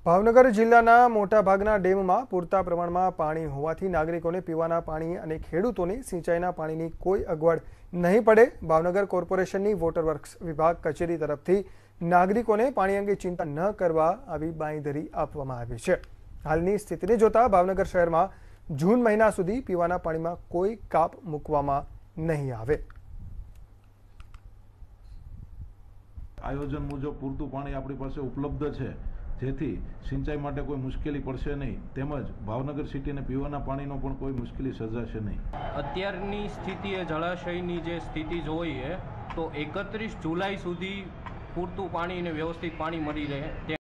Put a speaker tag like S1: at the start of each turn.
S1: ભાવનગર જિલ્લાના મોટાભાગના ડેમમાં પૂરતા પ્રમાણમાં પાણી હોવાથી નાગરિકોને પીવાના પાણી અને ખેડૂતોને સિંચાઈના પાણીની કોઈ અગવડ નહીં પડે. ભાવનગર કોર્પોરેશનની વોટર વર્ક્સ વિભાગ કચેરી તરફથી નાગરિકોને પાણી અંગે ચિંતા ન કરવા આવી બાંયધરી આપવામાં આવી છે. હાલની સ્થિતિને જોતા ભાવનગર શહેરમાં જૂન મહિના સુધી પીવાના પાણીમાં કોઈ કાપ મૂકવામાં નહીં આવે.
S2: આયોજન મુજબ પૂરતું પાણી આપણી પાસે ઉપલબ્ધ છે, જેથી સિંચાઈ માટે કોઈ મુશ્કેલી પડશે નહીં, તેમજ ભાવનગર સિટીને પીવાના પાણીનો પણ કોઈ મુશ્કેલી સર્જાશે નહીં.
S3: અત્યારની સ્થિતિએ જળાશયની જે સ્થિતિ જોઈએ તો 31 જુલાઈ સુધી પૂરતું પાણી અને વ્યવસ્થિત પાણી મળી રહે